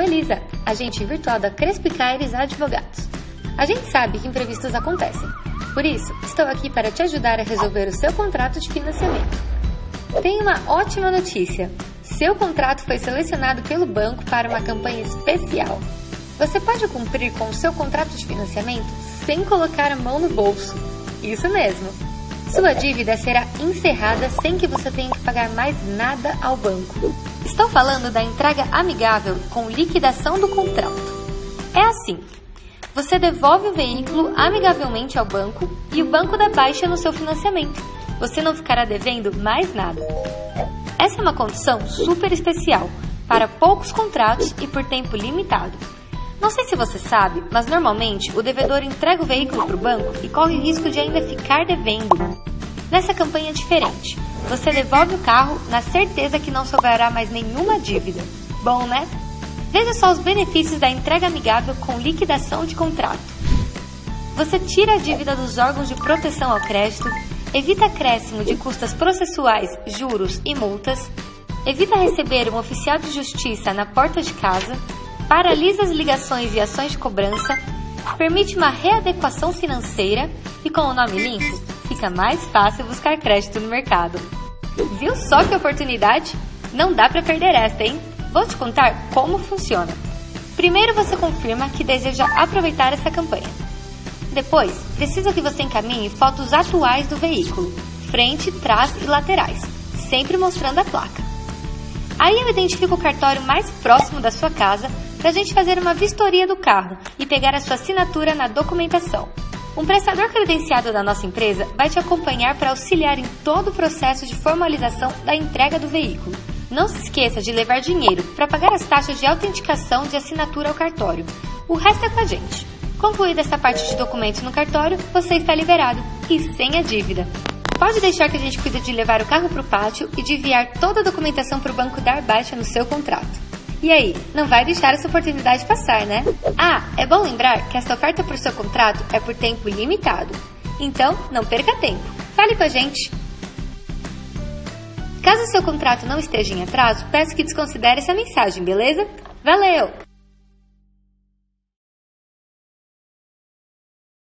Elisa, agente virtual da Crespo Caires Advogados. A gente sabe que imprevistos acontecem, por isso estou aqui para te ajudar a resolver o seu contrato de financiamento. Tenho uma ótima notícia, seu contrato foi selecionado pelo banco para uma campanha especial. Você pode cumprir com o seu contrato de financiamento sem colocar a mão no bolso, isso mesmo. Sua dívida será encerrada sem que você tenha que pagar mais nada ao banco. Estou falando da entrega amigável com liquidação do contrato. É assim, você devolve o veículo amigavelmente ao banco e o banco dá baixa no seu financiamento. Você não ficará devendo mais nada. Essa é uma condição super especial para poucos contratos e por tempo limitado. Não sei se você sabe, mas normalmente o devedor entrega o veículo para o banco e corre o risco de ainda ficar devendo. Nessa campanha é diferente. Você devolve o carro na certeza que não sobrará mais nenhuma dívida. Bom, né? Veja só os benefícios da entrega amigável com liquidação de contrato. Você tira a dívida dos órgãos de proteção ao crédito, evita acréscimo de custas processuais, juros e multas, evita receber um oficial de justiça na porta de casa, paralisa as ligações e ações de cobrança, permite uma readequação financeira e com o nome limpo, fica mais fácil buscar crédito no mercado. Viu só que oportunidade? Não dá para perder esta, hein? Vou te contar como funciona. Primeiro você confirma que deseja aproveitar essa campanha. Depois, precisa que você encaminhe fotos atuais do veículo, frente, trás e laterais, sempre mostrando a placa. Aí eu identifico o cartório mais próximo da sua casa para a gente fazer uma vistoria do carro e pegar a sua assinatura na documentação. Um prestador credenciado da nossa empresa vai te acompanhar para auxiliar em todo o processo de formalização da entrega do veículo. Não se esqueça de levar dinheiro para pagar as taxas de autenticação de assinatura ao cartório. O resto é com a gente. Concluída essa parte de documentos no cartório, você está liberado e sem a dívida. Pode deixar que a gente cuida de levar o carro para o pátio e de enviar toda a documentação para o banco dar baixa no seu contrato. E aí, não vai deixar essa oportunidade passar, né? Ah, é bom lembrar que essa oferta para o seu contrato é por tempo limitado. Então, não perca tempo. Fale com a gente. Caso seu contrato não esteja em atraso, peço que desconsidere essa mensagem, beleza? Valeu!